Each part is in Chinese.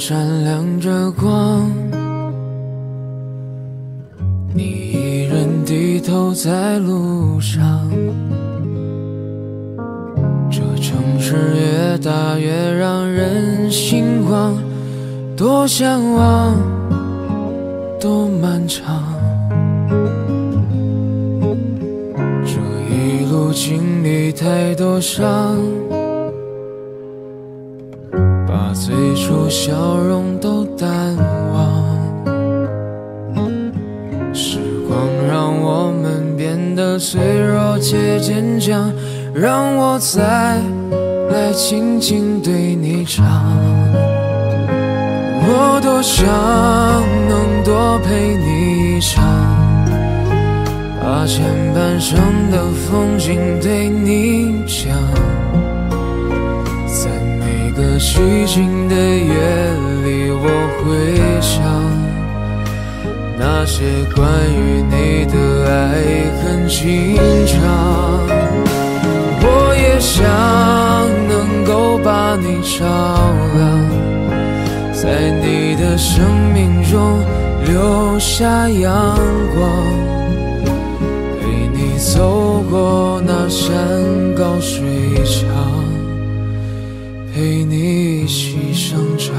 闪亮着光，你一人低头在路上。这城市越大越让人心慌，多向往，多漫长。这一路经历太多伤，把最初笑容都淡忘。时光让我们变得脆弱且坚强，让我再来轻轻对你唱。我多想能多陪你一场，把前半生的风景对你讲，在每个寂静的夜里我会想那些关于你的爱很经常。我也想能够把你照亮，在你的生命中留下阳光，陪你走过那山高水长，陪你一起生长。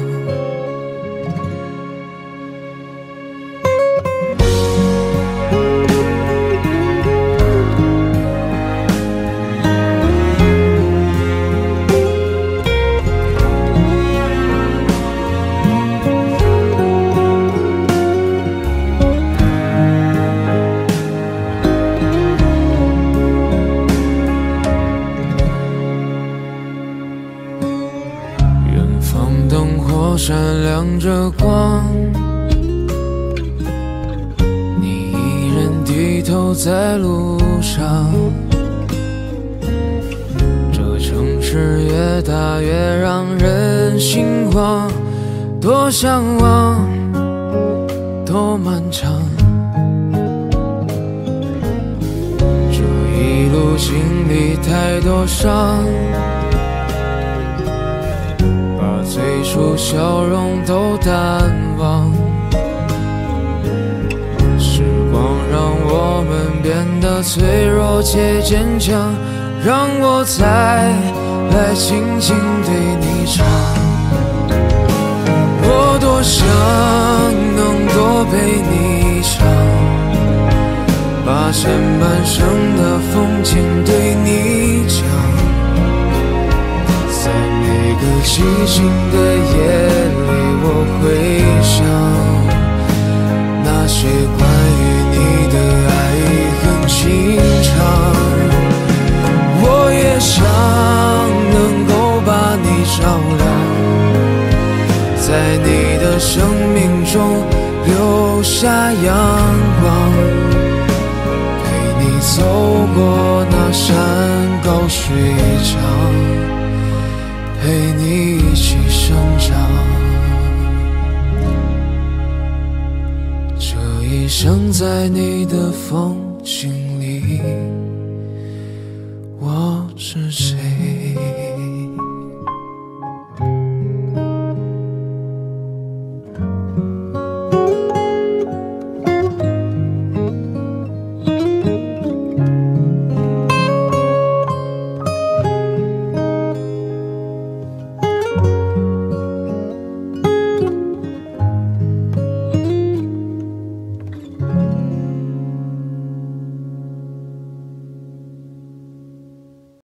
灯火闪亮着光，你一人低头在路上。这城市越大越让人心慌，多向往，多漫长。这一路经历太多伤，最初笑容都淡忘。时光让我们变得脆弱且坚强，让我再来轻轻对你唱。我多想能多陪你一场，把前半生的风景对你讲，寂静的夜里我会想那些关于你的爱很经常。我也想能够把你照亮，在你的生命中留下阳光，陪你走过那山高水长，陪你一起生长。这一生在你的风景里，我是谁？